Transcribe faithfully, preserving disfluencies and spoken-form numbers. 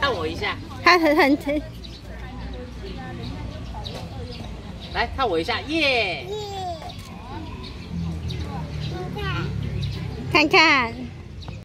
看我一下。 他很很， 来看我一下，耶！ 看看。